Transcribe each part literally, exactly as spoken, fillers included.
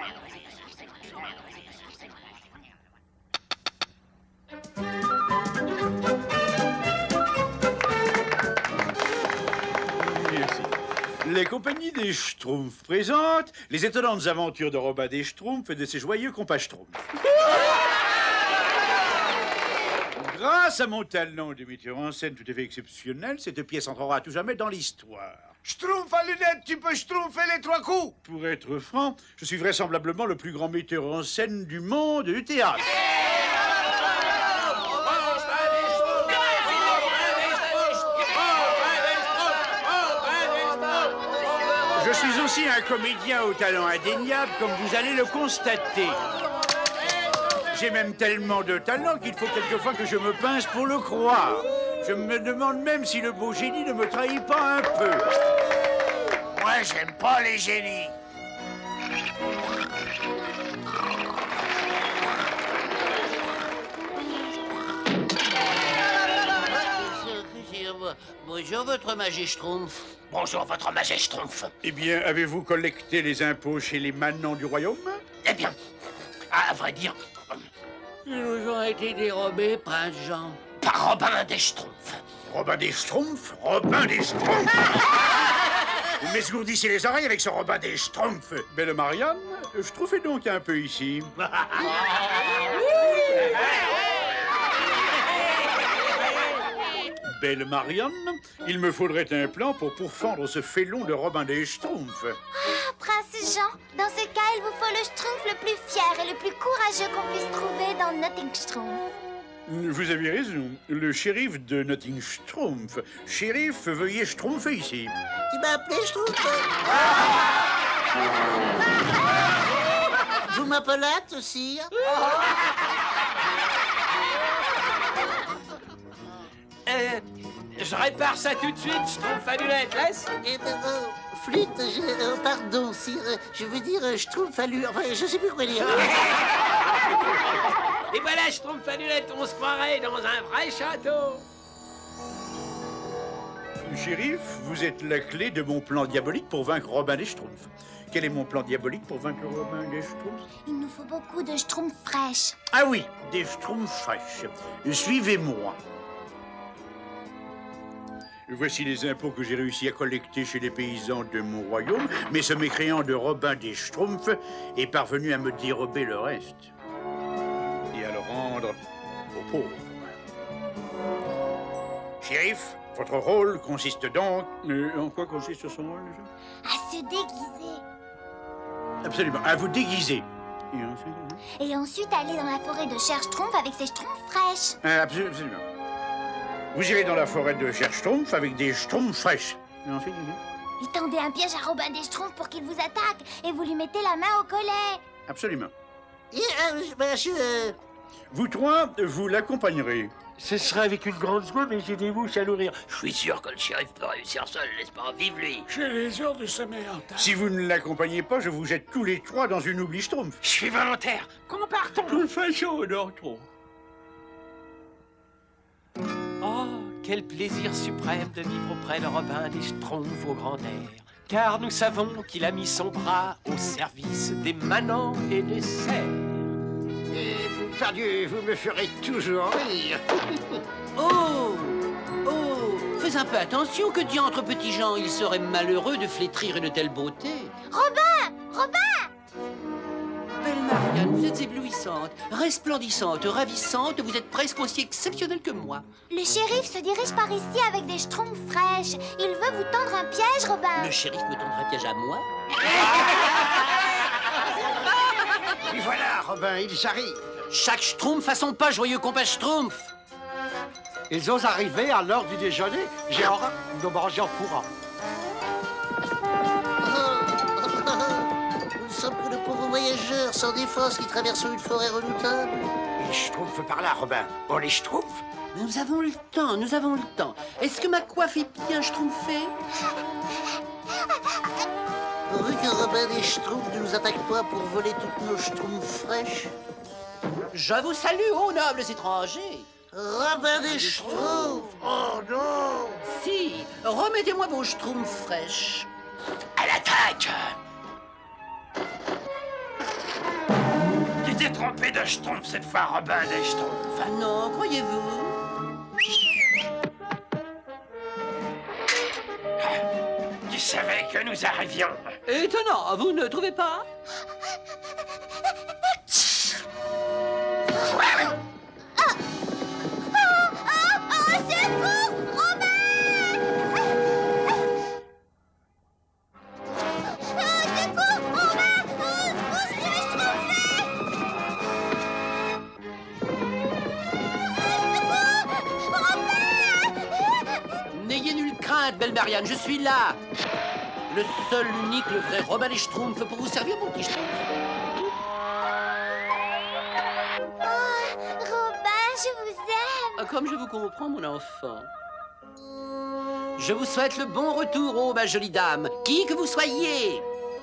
Merci. Les compagnies des Schtroumpfs présentent les étonnantes aventures de Robin des Schtroumpfs et de ses joyeux compas Schtroumpfs. Grâce à mon talent de metteur en scène tout à fait exceptionnel, cette pièce entrera à tout jamais dans l'histoire. Schtroumpf à lunettes, tu peux schtroumpfer les trois coups. Pour être franc, je suis vraisemblablement le plus grand metteur en scène du monde du théâtre. Je suis aussi un comédien au talent indéniable, comme vous allez le constater. J'ai même tellement de talent qu'il faut quelquefois que je me pince pour le croire. Je me demande même si le beau génie ne me trahit pas un peu. Moi, j'aime pas les génies. Bonjour, votre majesté Schtroumpf. Bonjour, votre majesté Schtroumpf. Eh bien, avez-vous collecté les impôts chez les manants du royaume? Eh bien, à vrai dire... Ils nous ont été dérobés, prince Jean. Par Robin des Schtroumpfs. Robin des Schtroumpfs? Robin des Schtroumpfs? Vous m'esgourdissez les oreilles avec ce Robin des Schtroumpfs. Belle Marianne, je trouvais donc un peu ici. Belle Marianne, il me faudrait un plan pour pourfendre ce félon de Robin des Schtroumpfs. Ah, prince Jean, dans ce cas, il vous faut le Schtroumpf le plus fier et le plus courageux qu'on puisse trouver dans Nottingstrumpf. Vous avez raison, le shérif de Nottingstrumpf. Shérif, veuillez schtroumpfer ici. Tu m'as appelé Schtroumpf? Vous m'appelâtes aussi? Euh, je répare ça tout de suite, Schtroumpf à lunettes, laisse. Eh ben, oh, flûte, je, euh, pardon, sire, euh, je veux dire euh, Schtroumpf à lu... Enfin, je sais plus quoi dire. Et voilà, Schtroumpf à lunettes, on se croirait dans un vrai château. Shérif, vous êtes la clé de mon plan diabolique pour vaincre Robin des Schtroumpfs. Quel est mon plan diabolique pour vaincre Robin des Schtroumpfs? Il nous faut beaucoup de Schtroumpf fraîches. Ah oui, des Schtroumpfs fraîches. Suivez-moi. Voici les impôts que j'ai réussi à collecter chez les paysans de mon royaume, mais ce mécréant de Robin des Schtroumpfs est parvenu à me dérober le reste et à le rendre aux pauvres. Shérif, votre rôle consiste donc... Euh, en quoi consiste son rôle, déjà? À se déguiser. Absolument, à vous déguiser. Et ensuite... Et ensuite aller dans la forêt de Cher Schtroumpf avec ses Schtroumpfs fraîches. Euh, absolument. absolument. Vous irez dans la forêt de Cher Schtroumpf avec des Schtroumpfs fraîches. Et ensuite... Et tendez un piège à Robin des Schtroumpfs pour qu'il vous attaque et vous lui mettez la main au collet. Absolument. Et, euh, je- ben, je... euh, Vous trois, vous l'accompagnerez. Ce sera avec une grande joie, mais j'ai des mouches à nourrir. Je suis sûr que le shérif peut réussir seul, n'est-ce pas? Vive lui. J'ai les heures de sa mère. Si vous ne l'accompagnez pas, je vous jette tous les trois dans une oubli Schtroumpf. Je suis volontaire. Comment partons? Toute façon, non trop. Oh, quel plaisir suprême de vivre auprès de Robin des Schtroumpfs au grand air. Car nous savons qu'il a mis son bras au service des manants et des cerfs. Et vous, pardieu, vous me ferez toujours rire. Oh! Oh! Fais un peu attention, que diantre, petit Jean, il serait malheureux de flétrir une telle beauté. Robin! Robin! Belle Marianne, vous êtes éblouissante, resplendissante, ravissante, vous êtes presque aussi exceptionnelle que moi. Le shérif se dirige par ici avec des Schtroumpfs fraîches. Il veut vous tendre un piège, Robin. Le shérif me tendra un piège à moi? Et voilà, Robin, ils arrivent. Chaque Schtroumpf a son pas, joyeux compas Schtroumpf. Ils osent arriver à l'heure du déjeuner. J'ai hors de manger en courant. Nous ne sommes que de pauvres voyageurs sans défense qui traversons une forêt redoutable. Les Schtroumpfs par là, Robin. Bon, les Schtroumpfs. Nous avons le temps, nous avons le temps. Est-ce que ma coiffe est bien schtroumpfée? Pourvu que Robin des Schtroumpfs ne nous attaque pas pour voler toutes nos Schtroumpfs fraîches. Je vous salue, ô nobles étrangers. Robin des Schtroumpfs! Oh non! Si, remettez-moi vos Schtroumpfs fraîches. À l'attaque! s'est trompé de schtroumpf cette fois, Robin des Schtroumpfs. Ah non, croyez-vous? Tu savais que nous arrivions. Étonnant, vous ne trouvez pas? N'ayez nulle crainte, belle Marianne, je suis là. Le seul, l'unique, le vrai Robin des Schtroumpfs pour vous servir, mon petit Schtroumpf. Oh, Robin, je vous aime. Comme je vous comprends, mon enfant. Je vous souhaite le bon retour, oh, ma jolie dame, qui que vous soyez.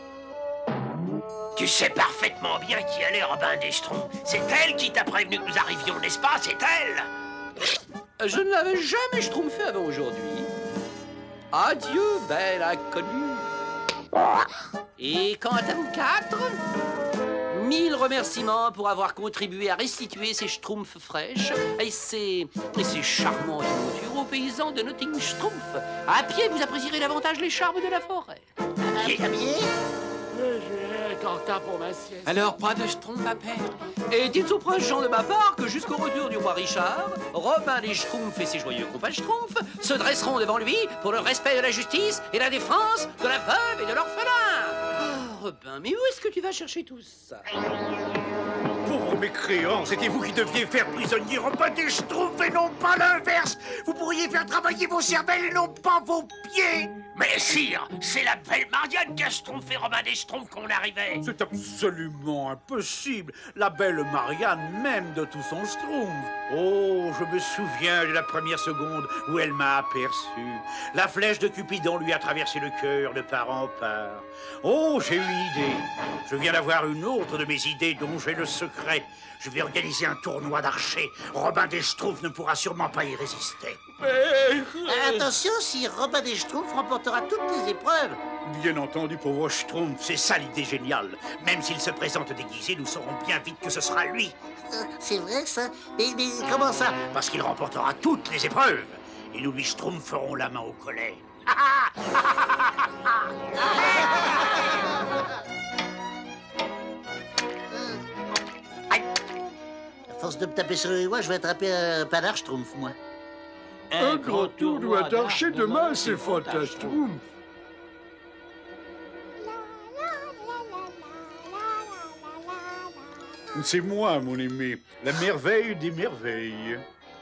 Tu sais parfaitement bien qui elle est, Robin des Schtroumpfs. C'est elle qui t'a prévenu que nous arrivions, n'est-ce pas? C'est elle. Je ne l'avais jamais schtroumpfé avant aujourd'hui. Adieu, belle inconnue. Et quant à vous quatre, mille remerciements pour avoir contribué à restituer ces schtroumpfs fraîches et ces, et ces charmantes montures aux paysans de Notting Schtroumpf. À pied, vous apprécierez davantage les charmes de la forêt. À pied? Pour ma sieste. Alors, pas de schtroumpf à perdre. Et dites aux proches gens de ma part que jusqu'au retour du roi Richard, Robin des Schtroumpfs et ses joyeux compas Schtroumpfs se dresseront devant lui pour le respect de la justice et la défense de la veuve et de l'orphelin. Oh, Robin, mais où est-ce que tu vas chercher tout ça? Pauvre mécréant, c'était vous qui deviez faire prisonnier Robin des Schtroumpfs et non pas l'inverse. Vous pourriez faire travailler vos cervelles et non pas vos pieds. Mais sire, c'est la belle Marianne qui a schtroumpfé Robin des Schtroumpfs qu'on arrivait. C'est absolument impossible. La belle Marianne même de tout son schtroumpf. Oh, je me souviens de la première seconde où elle m'a aperçu. La flèche de Cupidon lui a traversé le cœur de part en part. Oh, j'ai eu une idée. Je viens d'avoir une autre de mes idées dont j'ai le secret. Je vais organiser un tournoi d'archers. Robin des Schtroumpfs ne pourra sûrement pas y résister. Attention, si Robin des Schtroumpfs remportera toutes les épreuves. Bien entendu, pauvre Schtroumpf, c'est ça l'idée géniale. Même s'il se présente déguisé, nous saurons bien vite que ce sera lui. Euh, c'est vrai, ça? Mais, mais comment ça? Parce qu'il remportera toutes les épreuves. Et nous lui schtroumpferons la main au collet. À force de me taper sur les doigts, je vais attraper un panard Schtroumpf, moi. Un grand tournoi d'archers demain, c'est fantastique. C'est moi, mon aimé, la merveille des merveilles.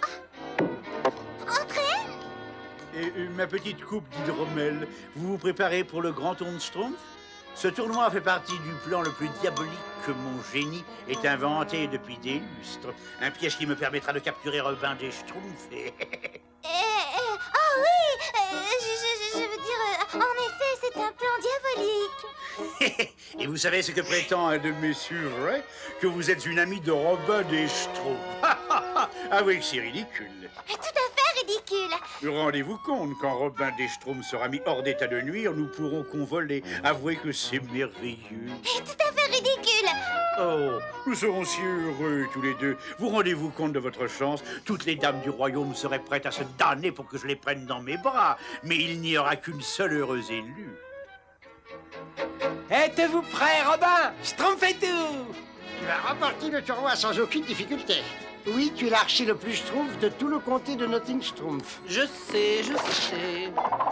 Entrez. Et euh, ma petite coupe d'hydromel, vous vous préparez pour le grand tour de Schtroumpf? Ce tournoi fait partie du plan le plus diabolique que mon génie ait inventé depuis des lustres. Un piège qui me permettra de capturer Robin des Schtroumpfs et... Euh, euh, ah oui, euh, je, je, je veux dire, euh, en effet, c'est un plan diabolique. Et vous savez ce que prétend un de mes surets? Que vous êtes une amie de Robin des Schtroumpfs. Ah oui, c'est ridicule. Tout à fait ridicule. Rendez-vous compte, quand Robin des Schtroumpfs sera mis hors d'état de nuire, nous pourrons convoler. Avouez que c'est merveilleux. Tout à fait ridicule. Oh, nous serons si heureux tous les deux. Vous rendez-vous compte de votre chance? Toutes les dames du royaume seraient prêtes à se damner pour que je les prenne dans mes bras. Mais il n'y aura qu'une seule heureuse élue. Êtes-vous prêt, Robin? Schtroumpfez tout. Tu vas remporter le tournoi sans aucune difficulté. Oui, tu es l'archer le plus schtroumpf de tout le comté de Notting Schtroumpf. Je sais, je sais.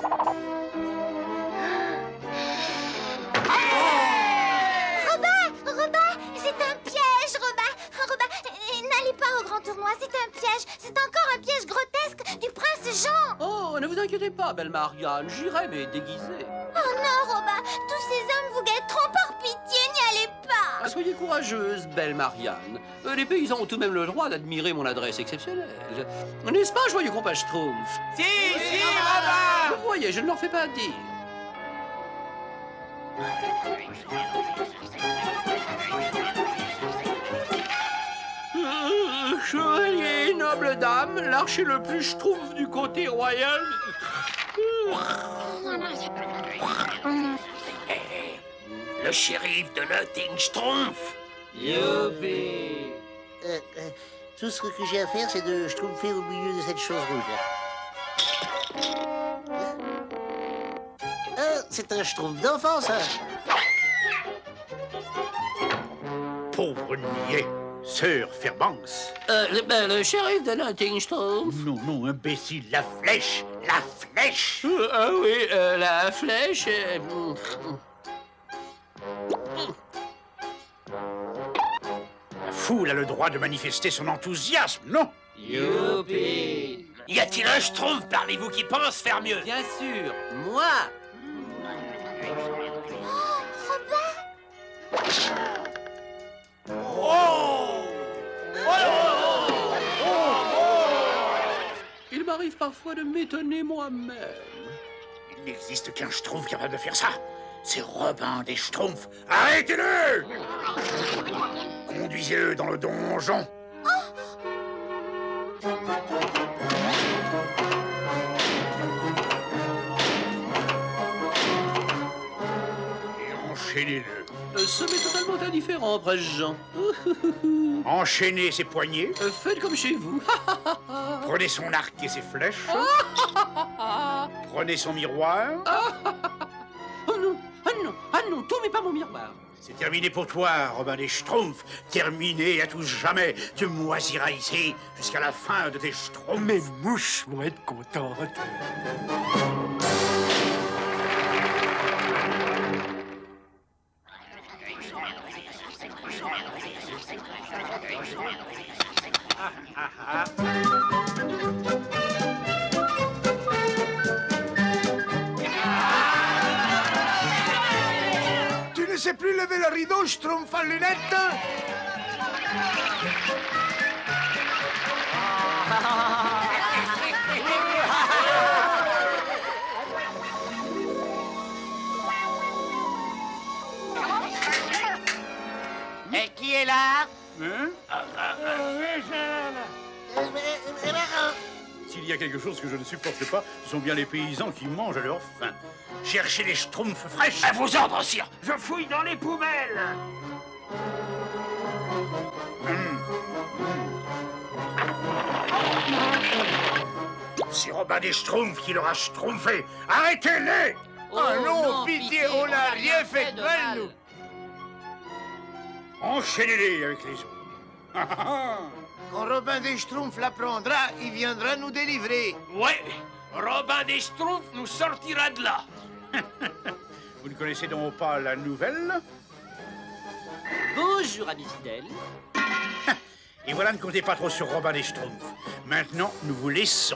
Robin, Robin, c'est un piège, Robin. Robin, euh, n'allez pas au grand tournoi, c'est un piège. C'est encore un piège grotesque du prince Jean. Oh, ne vous inquiétez pas, belle Marianne, j'irai, mais déguisé. Oh non, Robin, tous ces hommes vous guetteront, par pitié, n'y allez pas. Ah, soyez courageuse, belle Marianne. Euh, les paysans ont tout de même le droit d'admirer mon adresse exceptionnelle. N'est-ce pas, joyeux compas Schtroumpf? Si, si, Robin. Vous voyez, je ne leur fais pas dire. Euh, chevalier, noble dame, l'archer le plus Schtroumpf du côté royal. Le shérif de Notting Schtroumpf. Youpi! Euh, euh, tout ce que j'ai à faire, c'est de schtroumpfer au milieu de cette chose rouge. Euh, c'est un schtroumpf d'enfant, ça. Pauvre niais. Sœur Fairbanks. Euh, le, ben, le shérif de Nottingstone. Non, non, imbécile, la flèche. La flèche. Euh, ah oui, euh, la flèche. euh, La foule a le droit de manifester son enthousiasme, non? Youpi! Y a-t-il un schtroumpf parmi vous qui pense faire mieux? Bien sûr, moi! Il m'arrive parfois de m'étonner moi-même. Il n'existe qu'un schtroumpf capable de faire ça. C'est Robin des Schtroumpfs. Arrêtez-le! Conduisez-le dans le donjon. Et enchaînez-le. Euh, Ce m'est totalement indifférent, Presse-Jean. Enchaînez ses poignets. Euh, Faites comme chez vous. Prenez son arc et ses flèches. Prenez son miroir. Oh non, ah non, ah non, tout mais pas mon miroir. C'est terminé pour toi, Robin des Schtroumpfs. Terminé à tout jamais. Tu moisiras ici jusqu'à la fin de tes Schtroumpfs. Mes mouches vont être contentes. Tu ne sais plus lever le rideau, Schtroumpf en lunettes? Et qui est là? Hein? Euh, mais- mais- mais- S'il y a quelque chose que je ne supporte pas, ce sont bien les paysans qui mangent à leur faim. Cherchez les Schtroumpfs fraîches. À vos ordres, sire. Je fouille dans les poubelles. C'est Robin des Schtroumpfs qui l'aura schtroumpfé. Arrêtez-les! Oh, non, pitié, on n'a rien fait de mal, nous. Enchaînez-les avec les autres. Ah, ah, ah. Quand Robin des Schtroumpfs l'apprendra, il viendra nous délivrer. Ouais, Robin des Schtroumpfs nous sortira de là. Vous ne connaissez donc pas la nouvelle? Bonjour, amis fidèles. Et voilà, ne comptez pas trop sur Robin des Schtroumpfs. Maintenant, nous vous laissons.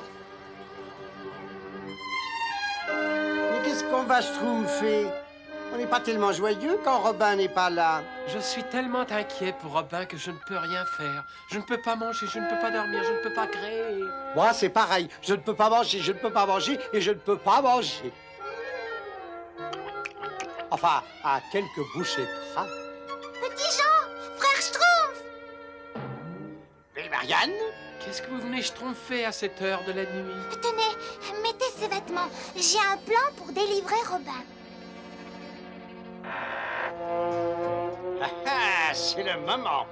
Mais qu'est-ce qu'on va schtroumpfer? On n'est pas tellement joyeux quand Robin n'est pas là. Je suis tellement inquiet pour Robin que je ne peux rien faire. Je ne peux pas manger, je ne peux pas dormir, je ne peux pas créer. Moi, c'est pareil. Je ne peux pas manger, je ne peux pas manger et je ne peux pas manger. Enfin, à quelques bouchées près. Petit Jean, frère Schtroumpf! Et Marianne? Qu'est-ce que vous venez schtroumpfer à cette heure de la nuit? Tenez, mettez ces vêtements. J'ai un plan pour délivrer Robin. Ah, ah, c'est le moment.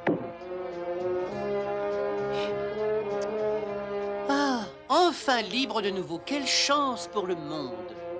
Ah, enfin libre de nouveau. Quelle chance pour le monde.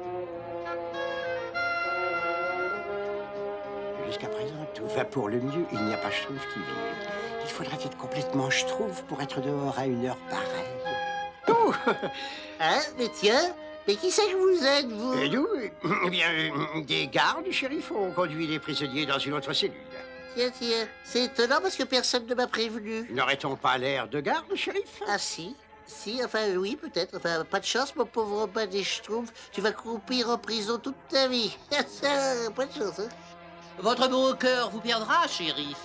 Jusqu'à présent, tout va pour le mieux. Il n'y a pas Schtroumpf qui vive. Il faudrait être complètement Schtroumpf pour être dehors à une heure pareille. Oh! Hein, mais tiens, mais qui c'est que vous êtes, vous? Et nous, eh bien, euh, des gardes, shérif, ont conduit les prisonniers dans une autre cellule. Tiens, tiens, c'est étonnant parce que personne ne m'a prévenu. N'aurait-on pas l'air de garde, shérif? Ah si, si, enfin oui, peut-être. Enfin, pas de chance, mon pauvre Robin des Schtroumpfs. Tu vas croupir en prison toute ta vie. Ça, pas de chance, hein? Votre beau cœur vous perdra, shérif.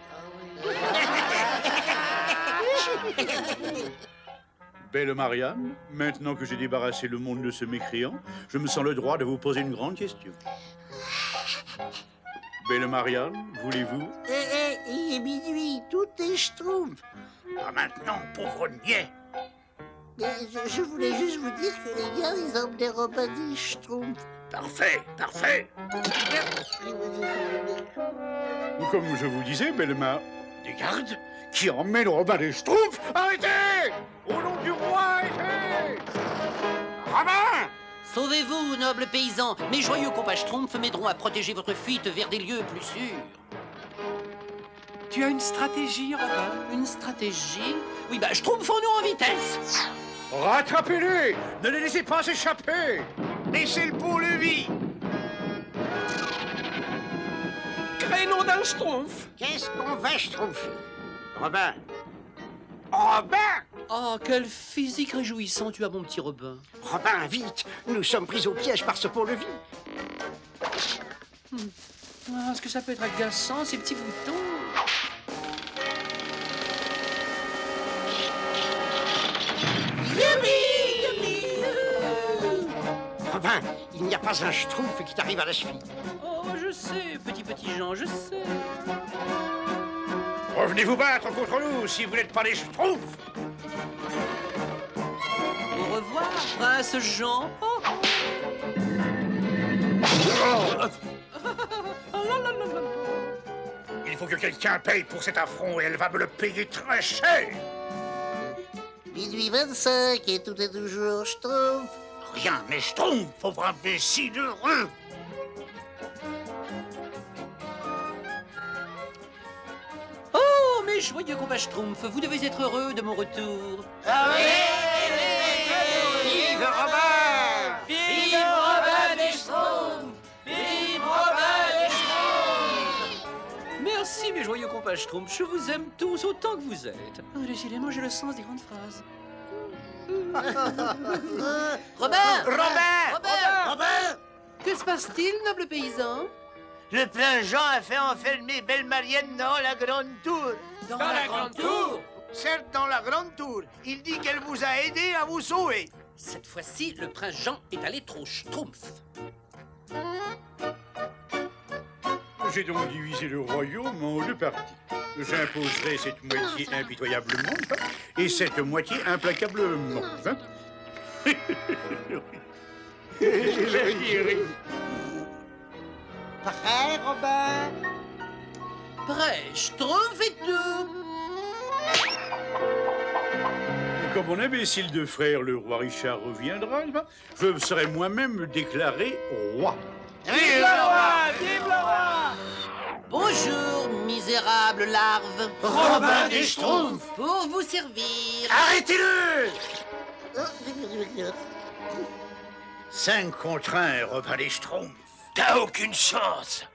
Belle Marianne, maintenant que j'ai débarrassé le monde de ce mécréant, je me sens le droit de vous poser une grande question. Belle Marianne, voulez-vous? Eh, eh, il est minuit, tout est Schtroumpf. Pas maintenant, pauvre niais. Mais je, je voulais juste vous dire que les gars, ils emmenaient Robin des Schtroumpfs. Parfait, parfait. Eh, Comme je vous disais, Bellemare, des gardes qui emmènent Robin des Schtroumpfs. Arrêtez! Au nom du roi, arrêtez! Robin! Sauvez-vous, noble paysan. Mes joyeux compas Schtroumpfs m'aideront à protéger votre fuite vers des lieux plus sûrs. Tu as une stratégie, Robin? Une stratégie? Oui, bah, Schtroumpfons-nous en vitesse. Rattrapez-les! Ne les laissez pas échapper! Laissez le pont-levis. Crénom d'un Schtroumpf! Qu'est-ce qu'on va schtroumpfer? Robin, Robin! Oh, quel physique réjouissant tu as, mon petit Robin. Robin, vite! Nous sommes pris au piège par ce pont-levis. Ah, est-ce que ça peut être agaçant, ces petits boutons? Robin, il n'y a pas un schtroumpf qui t'arrive à la cheville. Oh, je sais, petit petit Jean, je sais. Revenez vous battre contre nous si vous n'êtes pas les Schtroumpfs! Au revoir, prince Jean. Oh. Il faut que quelqu'un paye pour cet affront et elle va me le payer très cher! Minuit vingt-cinq et tout est toujours Schtroumpf. Rien n'est Schtroumpf, pauvre imbécile heureux! Oh, mes joyeux compas Schtroumpfs, vous devez être heureux de mon retour. Vive Robin! Vive Robin des Schtroumpfs! Vive Robin des Schtroumpfs! Merci, mes joyeux compas Schtroumpfs, je vous aime tous autant que vous êtes. Oh, décidément, j'ai le sens des grandes phrases. Robin! Robin! Robert! Robin! Que se passe-t-il, noble paysan? Le prince Jean a fait enfermer Belle Marienne dans la grande tour. Dans, la grande tour? Certes, dans la grande tour. Il dit qu'elle vous a aidé à vous sauver. Cette fois-ci, le prince Jean est allé trop schtroumpf. J'ai donc divisé le royaume en deux parties. J'imposerai cette moitié impitoyablement et cette moitié implacablement. Hein? Prêt, Robin? Prêt, schtroumpf et tout. Comme mon imbécile de frère, le roi Richard, reviendra, je serai moi-même déclaré roi. Vive le roi! Vive le roi! Bonjour, misérable larve. Robin des Schtroumpfs! Pour vous servir. Arrêtez-le! Oh, Cinq contre un, Robin des Schtroumpfs. T'as aucune chance!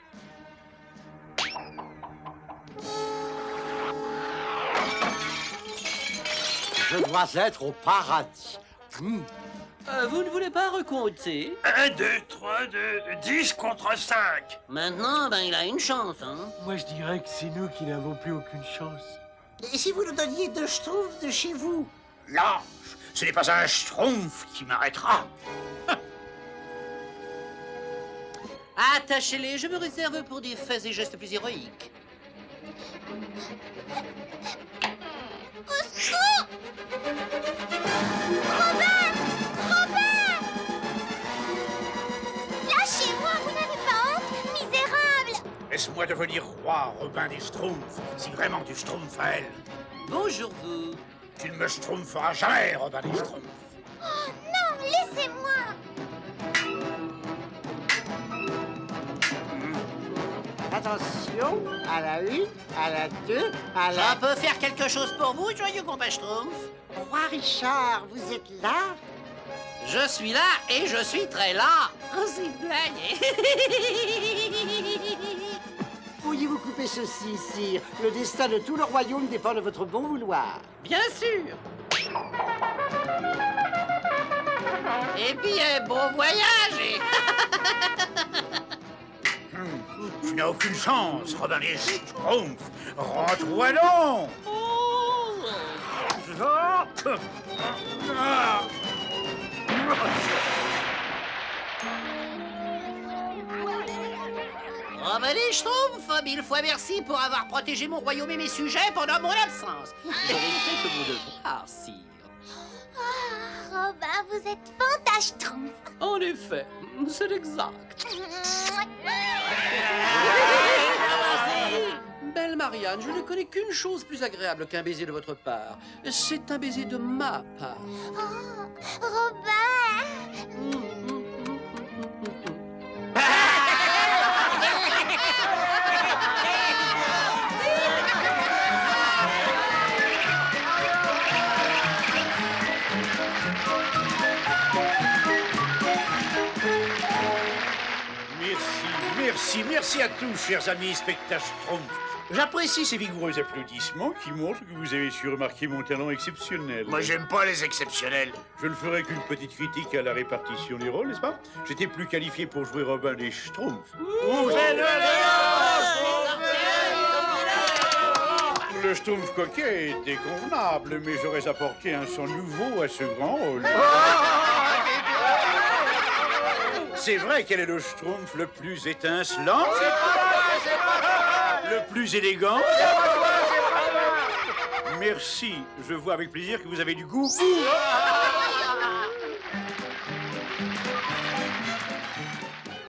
Je dois être au paradis. Hmm. Euh, vous ne voulez pas recompter? Un, deux, trois, deux, dix contre cinq. Maintenant, ben, il a une chance, hein. Moi, je dirais que c'est nous qui n'avons plus aucune chance. Et si vous nous donniez deux Schtroumpfs de chez vous? Lâche, ce n'est pas un Schtroumpf qui m'arrêtera. Attachez-les, je me réserve pour des faits et gestes plus héroïques. Au secours! Robin! Robin! Lâchez-moi, vous n'avez pas honte, misérable! Laisse-moi devenir roi, Robin des Schtroumpfs, si vraiment tu Schtroumpfs à elle. Bonjour, vous. Tu ne me Schtroumpferas jamais, Robin des Schtroumpfs. Oh non, laissez-moi! Attention, à la une, à la deux, à la... On peut faire quelque chose pour vous, joyeux compas Schtroumpf? Roi Richard, vous êtes là? Je suis là et je suis très là. Oh, c'est une blague. Pourriez-vous couper ceci, sire? Le destin de tout le royaume dépend de votre bon vouloir. Bien sûr. Et bien, bon voyage. Et... Tu n'as aucune chance, Robin des Schtroumpfs. Rends-toi donc. Robin des Schtroumpfs, mille fois merci pour avoir protégé mon royaume et mes sujets pendant mon absence. J'aurais fait que mon devoir, sire. Ah, Robin, vous êtes fantaschtroumpf. En effet, c'est exact. Merci. Marianne, je ne connais qu'une chose plus agréable qu'un baiser de votre part. C'est un baiser de ma part. Oh, Robin! Merci, merci à tous, chers amis spectateurs. J'apprécie ces vigoureux applaudissements qui montrent que vous avez su remarquer mon talent exceptionnel. Moi, j'aime pas les exceptionnels. Je ne ferai qu'une petite critique à la répartition des rôles, n'est-ce pas? J'étais plus qualifié pour jouer Robin des Schtroumpfs. Le Schtroumpf coquet était convenable, mais j'aurais apporté un son nouveau à ce grand rôle. C'est vrai quel est le Schtroumpf le plus étincelant, le plus élégant. Merci, je vois avec plaisir que vous avez du goût.